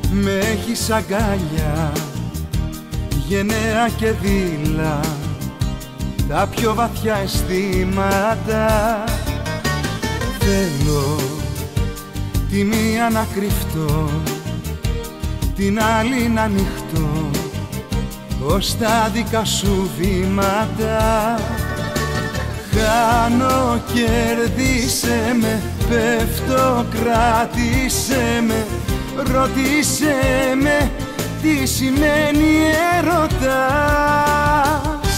Με έχεις αγκάλια, γενναία και δειλά, τα πιο βαθιά αισθήματα. Θέλω τη μία να κρυφτώ, την άλλη να ανοιχτώ ως τα δικά σου βήματα. Χάνω, κέρδισε με, πέφτω, κράτησε με, ρώτησε με τι σημαίνει έρωτας.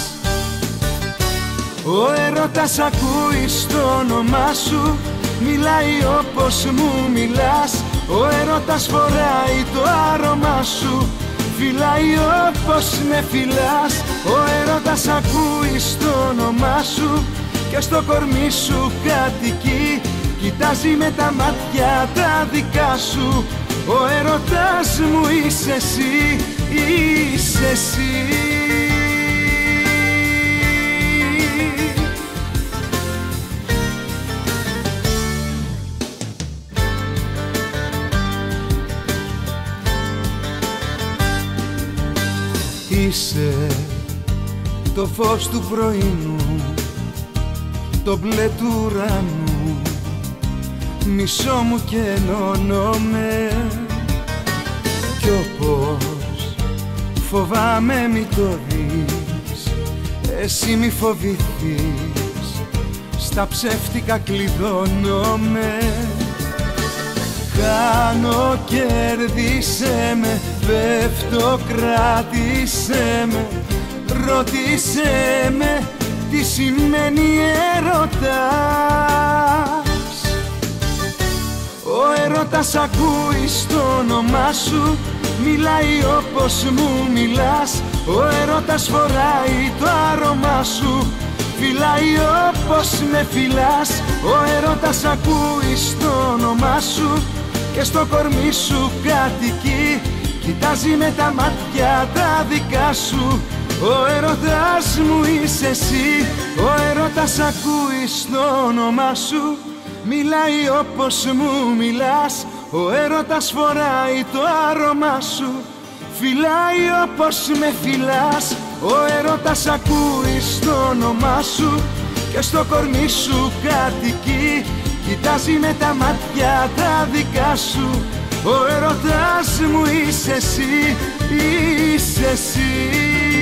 Ο έρωτας ακούει στο όνομά σου, μιλάει όπως μου μιλάς. Ο έρωτας φοράει το άρωμά σου, φυλάει όπως με φυλάς. Ο έρωτας ακούει στο όνομά σου και στο κορμί σου κατοικεί, κοιτάζει με τα μάτια τα δικά σου. Ο έρωτας μου είσαι εσύ, είσαι εσύ. Είσαι το φως του πρωινού, το μπλε του ουρανού, μισό μου και ενώνομαι. Κι όπως φοβάμαι μη το δεις, εσύ μη φοβηθείς, στα ψεύτικα κλειδώνομαι. Χάνω, κέρδισε με, πέφτω, κράτησε με, ρώτησε με τι σημαίνει έρωτας. Ο έρωτας ακούει στο όνομά σου, μιλάει όπως μου μιλάς. Ο έρωτας φοράει το άρωμά σου, φυλάει όπως με φυλάς. Ο έρωτας ακούει στο όνομά σου και στο κορμί σου κατοικεί, κοιτάζει με τα μάτια τα δικά σου. Ο έρωτας μου είσαι εσύ. Ο έρωτας ακούει στο όνομά σου, μιλάει όπως μου μιλάς. Ο έρωτας φοράει το άρωμά σου, φυλάει όπως με φυλάς. Ο έρωτας ακούει στο όνομά σου και στο κορμί σου κατοικεί, κοιτάζει με τα μάτια τα δικά σου. Ο έρωτας μου είσαι εσύ, είσαι εσύ.